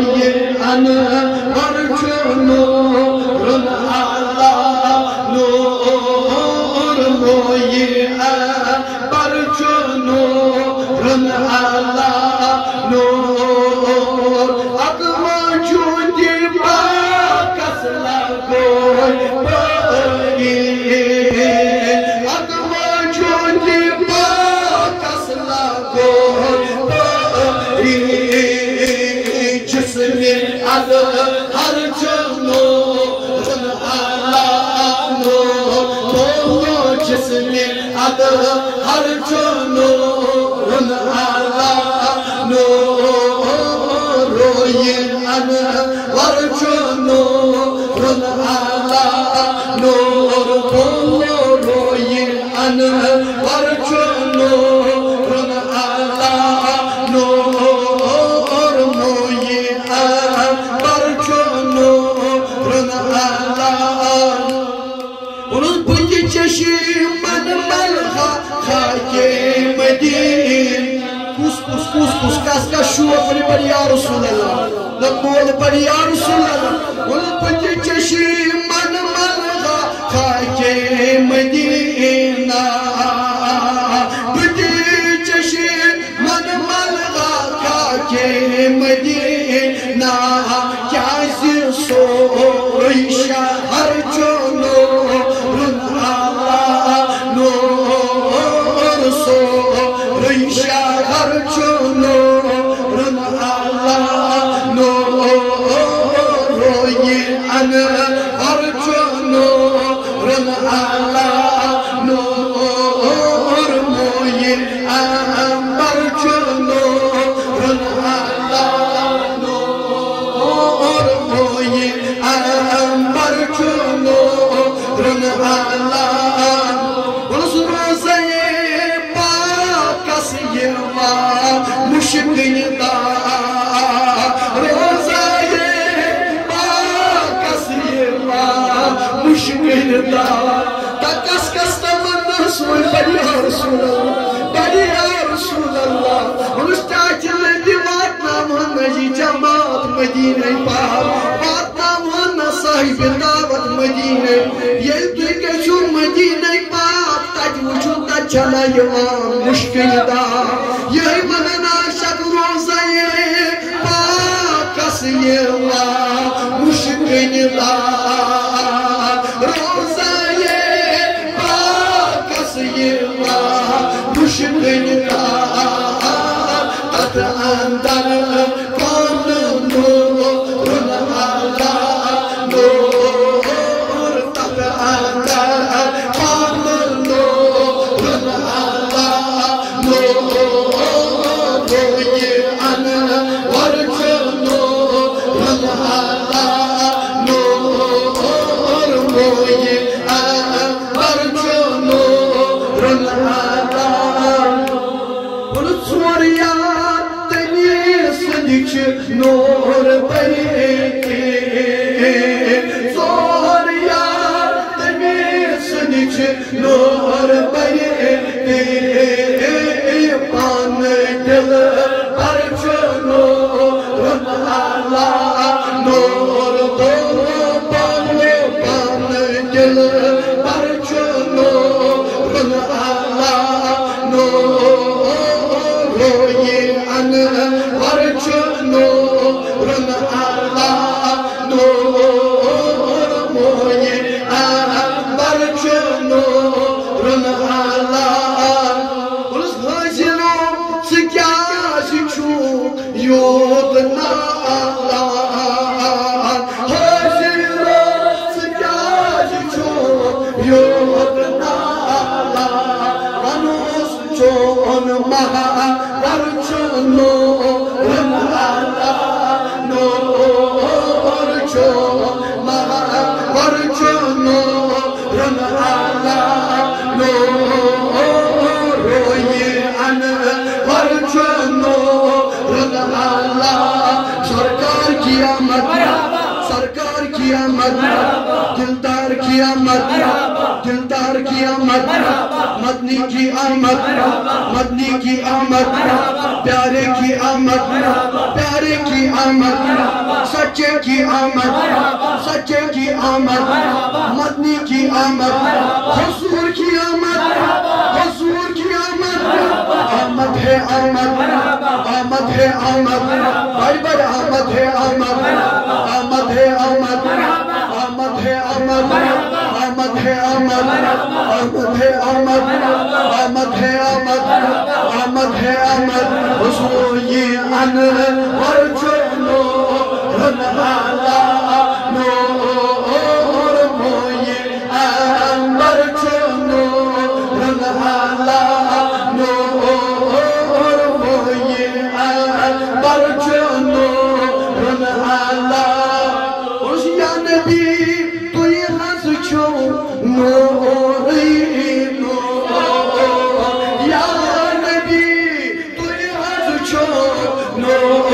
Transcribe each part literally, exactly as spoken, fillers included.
ये अनवर नूर अल्लाह नूर मोये अनवर नूर अल्लाह नूर अगवा चूंदी बाकस लगोय परी अगवा चूंदी बाकस लगोय परी जिसने अल हर नूर अल्लाह नूर जिसने अल हर नूर अल्लाह नूर ये अनवर नूर अल्लाह नूर बोलो ये अनवर नूर अल्लाह नूर मोये अनवर नूर अल्लाह उन पुंज चश्मन मलहा खाके मदीन कुस कुस कुस कुस कस का शुआ पर पर या रसूल अल्लाह लकोल पर या रसूल अल्लाह उन पुंज चश्मन मलहा खाके मदीना पुंज चश्मन मलहा खाके मदीना क्या सोई शहर चलो नूर सो शहर चलो अल्लाह नूर ये अनवर नूर अल्लाह नूर मोये अनवर नूर अल्लाह नूर मोये अनवर नूर अल्लाह मुश्किल दा रोज़ा ये बाकसिया मुश्किल दा कस कस तमन्ना सोई बड़ी रसूल अल्लाह बड़ी रसूल अल्लाह मुस्ताजिल दीवार नाम नजी जमात मदीने पाक बात नाम साहिब दावत मदीने ये तु के मदीने पाक तज वुचु तज चला यवान मुश्किल दा ये मनना रोज़ा ये बाकसिया मुश्किल दा रोज़ा ये बाकसिया मुश्किल दा तत अंदर कौन नूर अल्लाह नूर तत अंदर कौन नूर अल्लाह नूर ये अनवर नूर अल्लाह नूर मोये अनवर नूर अल्लाह उन सोरिया तनी सदिच नूर बरे सोरिया तनी सदिच नूर बरे पान दिल नूर दो पाने पान दिल पर नूर अल्लाह नूर ये अनवर नूर अल्लाह नूर मोये अनवर नूर अल्लाह उस हाजिरों से क्या शिक्षु योग ना सरकार की आमद दिलदार की आमद दिलदार की आमद मदनी की आमद मदनी की आमद प्यारे की आमद प्यारे की आमद सच्चे की आमद सच्चे की आमद मदनी की आमद हुजूर की आमद हुजूर की आमद आमद है आमद आमद है आमद बड़ी बड़ी आमद है आमद आमद है आमद आमद है आमद आमद है आमद आमद है आमद आमद है आमद आमद है आमद हुजूर ये अनवर चलो रनहाला नूर मोये अंबर चलो रनहाला नूर मोये अंबर चलो रनहाला उस या नबी तू ये हंस छो नूर या नबी तू ये हंस छो नूर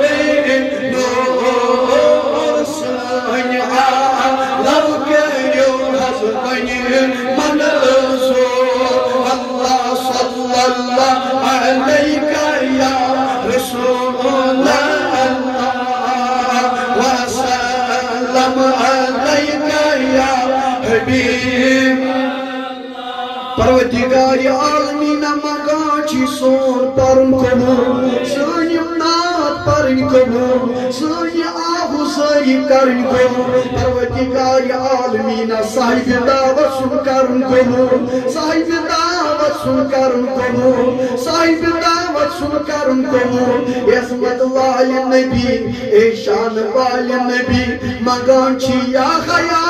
परवदिगार आलमीन मगाची सोन परन कबूल सानिम नात परन कबूल सानि आहु सही करन कबूल परवदिगार आलमीन साहिब दावत सुन करन कबूल साहिब दावत सुन करन कबूल साहिब दावत सुन करन कबूल इस्मत वाले नबी ईशान वाले नबी मगाची या खया